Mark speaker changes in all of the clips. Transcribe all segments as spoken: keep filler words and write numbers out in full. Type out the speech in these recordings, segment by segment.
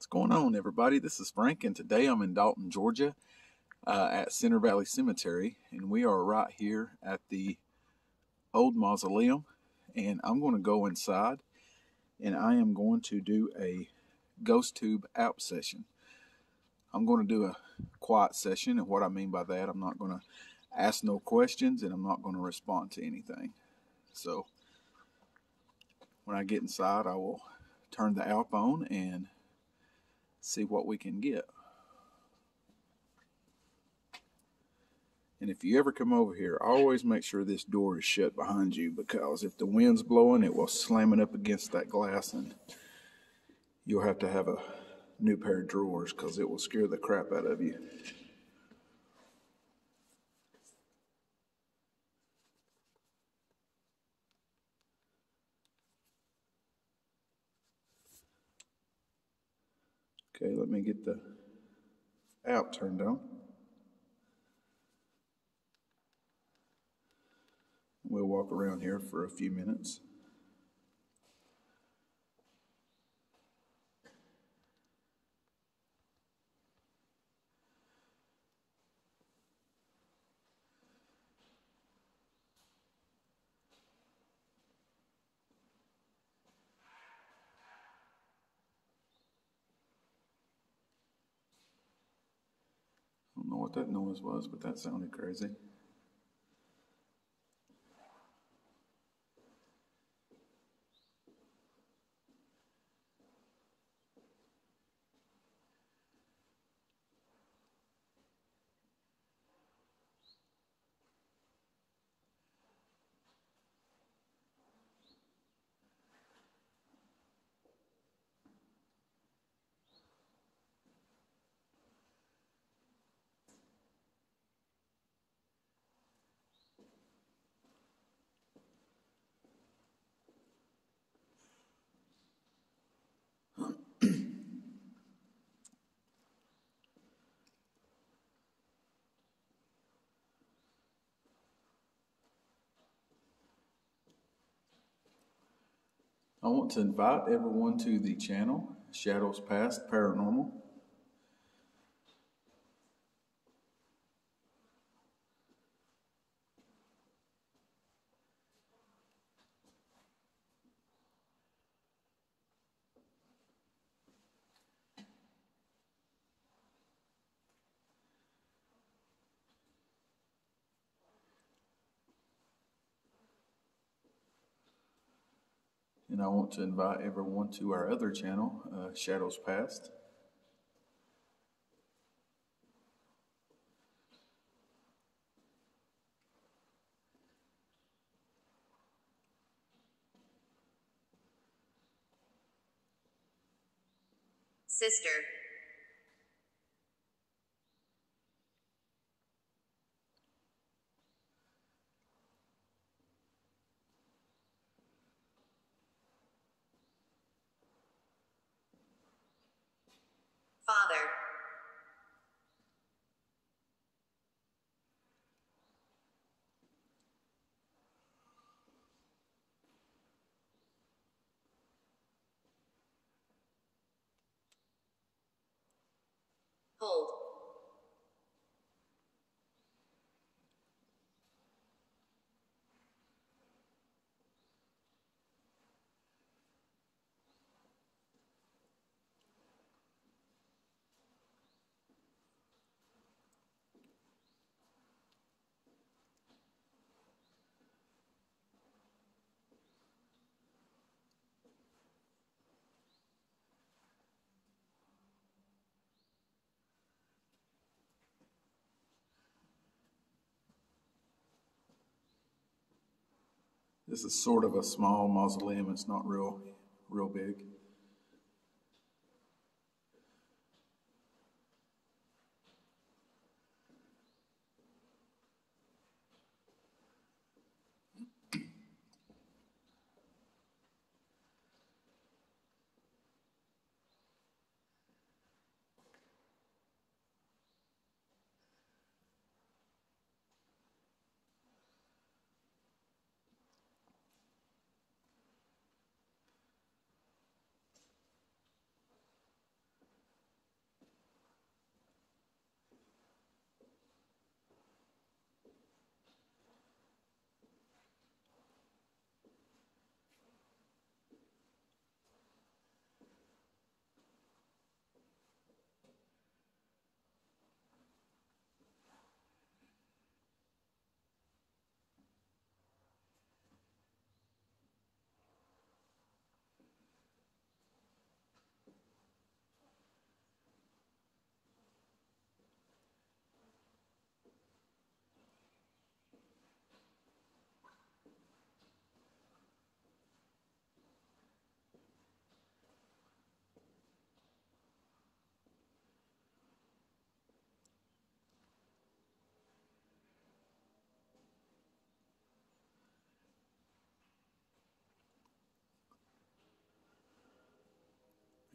Speaker 1: going on, everybody? This is Frank, and today I'm in Dalton, Georgia, uh, at Center Valley Cemetery, and we are right here at the old mausoleum. And I'm going to go inside, and I am going to do a GhostTube app session. I'm going to do a quiet session, and what I mean by that, I'm not going to ask no questions, and I'm not going to respond to anything. So when I get inside, I will turn the app on and see what we can get. And if you ever come over here, always make sure this door is shut behind you, because if the wind's blowing, it will slam it up against that glass, and you'll have to have a new pair of drawers because it will scare the crap out of you. Okay, let me get the app turned on. We'll walk around here for a few minutes. I don't know what that noise was, but that sounded crazy. I want to invite everyone to the channel, Shadows Past Paranormal. And I want to invite everyone to our other channel, uh, Shadows Past.
Speaker 2: Sister. Father. Hold.
Speaker 1: This is sort of a small mausoleum. It's not real, real big.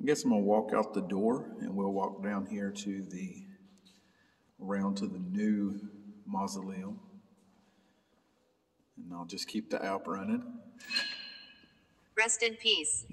Speaker 1: I guess I'm gonna walk out the door and we'll walk down here to the, around to the new mausoleum. And I'll just keep the app running.
Speaker 2: Rest in peace.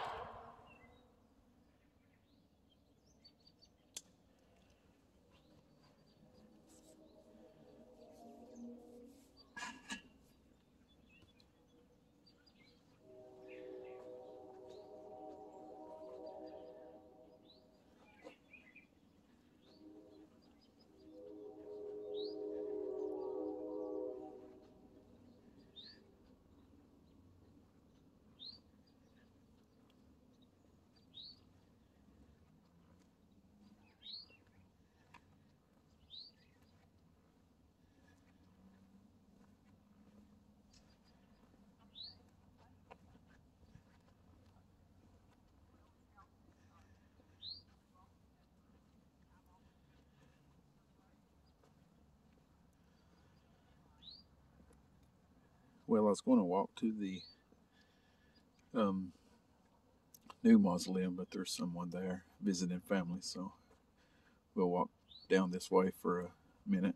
Speaker 1: Well, I was going to walk to the um, new mausoleum, but there's someone there visiting family, so we'll walk down this way for a minute.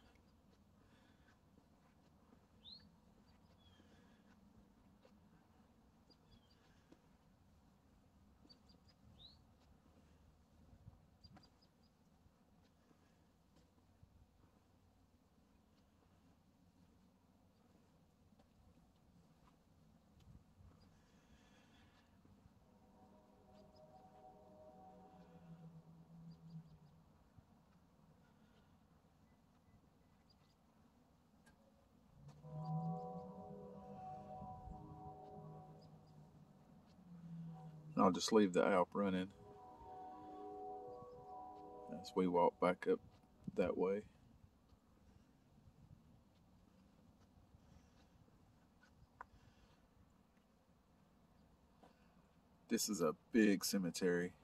Speaker 1: I'll just leave the app running as we walk back up that way. This is a big cemetery.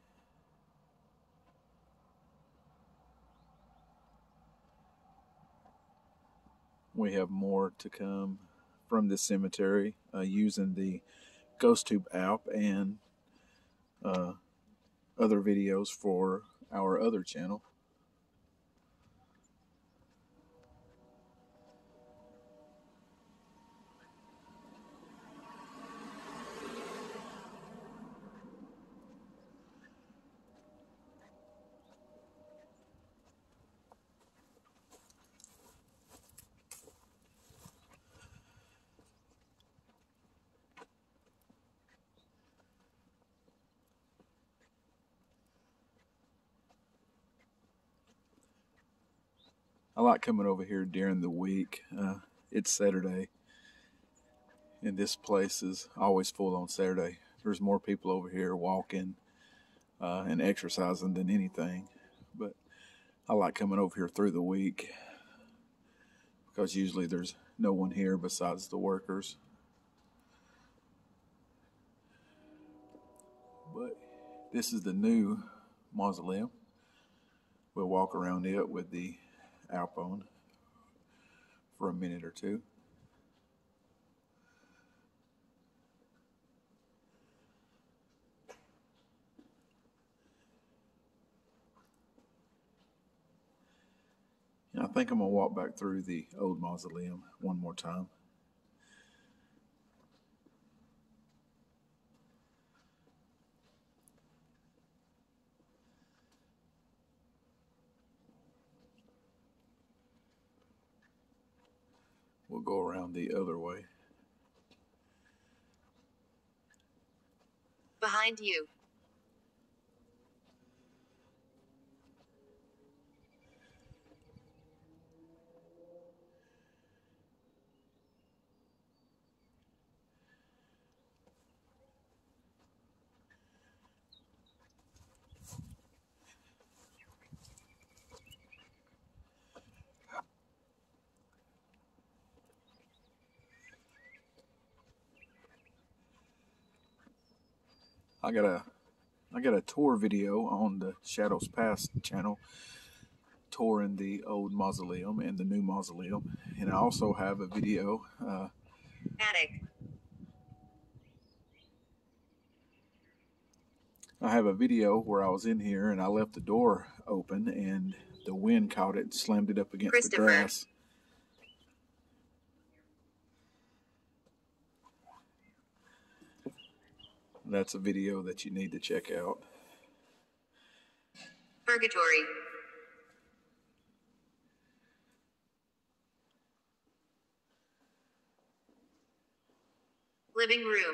Speaker 1: We have more to come from this cemetery uh, using the GhostTube app and uh, other videos for our other channel. I like coming over here during the week. Uh, it's Saturday, and this place is always full on Saturday. There's more people over here walking uh, and exercising than anything. But I like coming over here through the week because usually there's no one here besides the workers. But this is the new mausoleum. We'll walk around it with the app on for a minute or two. And I think I'm going to walk back through the old mausoleum one more time. We'll go around the other way.
Speaker 2: Behind you.
Speaker 1: I got a I got a tour video on the Shadows Past channel, touring the old mausoleum and the new mausoleum, and I also have a video uh,
Speaker 2: Attic.
Speaker 1: I have a video where I was in here and I left the door open and the wind caught it and slammed it up against the grass. That's a video that you need to check out.
Speaker 2: Purgatory. Living room.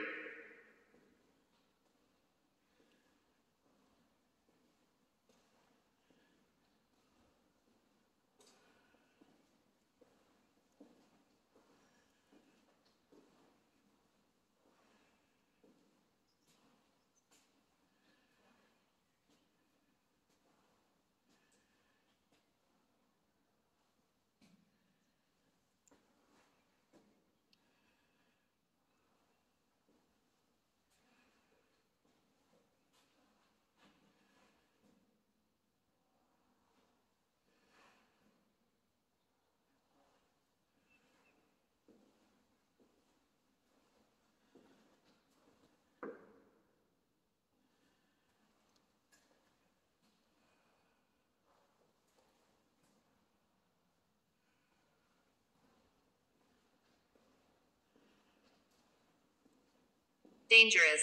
Speaker 2: Dangerous.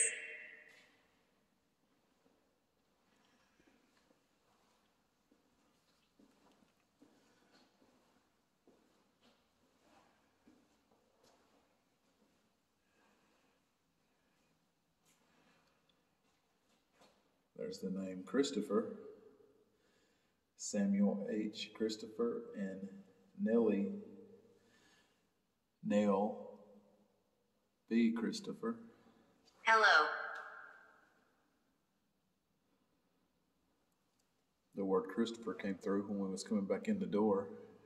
Speaker 1: There's the name Christopher, Samuel H. Christopher, and Nellie Nell B. Christopher.
Speaker 2: Hello.
Speaker 1: The word Christopher came through when we was coming back in the door.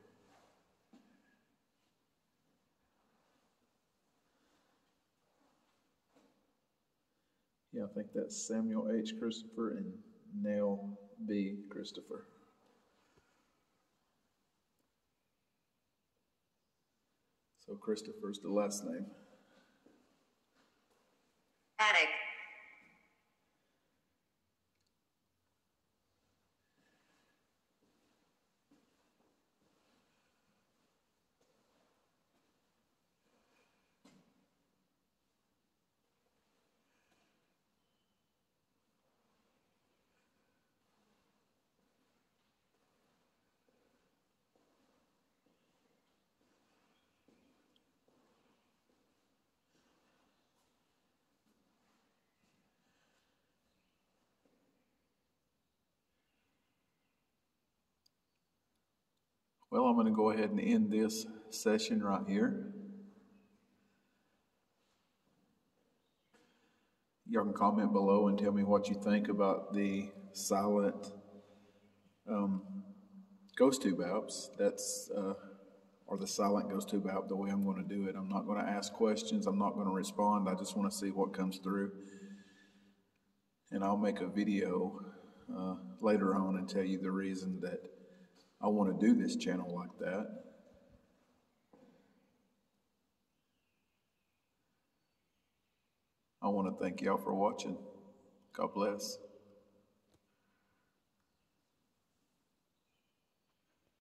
Speaker 1: Yeah, I think that's Samuel H. Christopher and Nell B. Christopher. So Christopher's the last name.
Speaker 2: Attic.
Speaker 1: Well, I'm going to go ahead and end this session right here. Y'all can comment below and tell me what you think about the silent um, GhostTube apps. That's uh, or the silent GhostTube app. The way I'm going to do it, I'm not going to ask questions. I'm not going to respond. I just want to see what comes through, and I'll make a video uh, later on and tell you the reason that I want to do this channel like that. I want to thank y'all for watching. God bless.